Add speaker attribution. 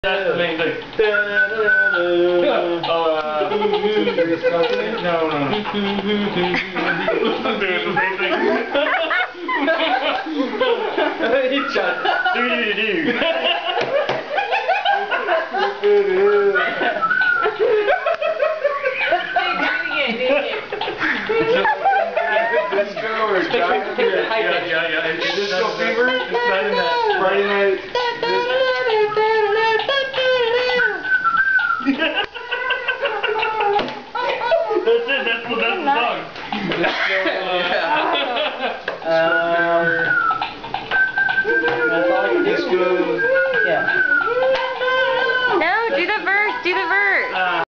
Speaker 1: That's the main thing. No. It's the same thing.
Speaker 2: You shot.
Speaker 1: Do.
Speaker 2: Disco or
Speaker 1: Yeah.
Speaker 2: Disco fever?
Speaker 1: It's not in that.
Speaker 2: Friday night.
Speaker 1: That's it. That's the song.
Speaker 2: Yeah.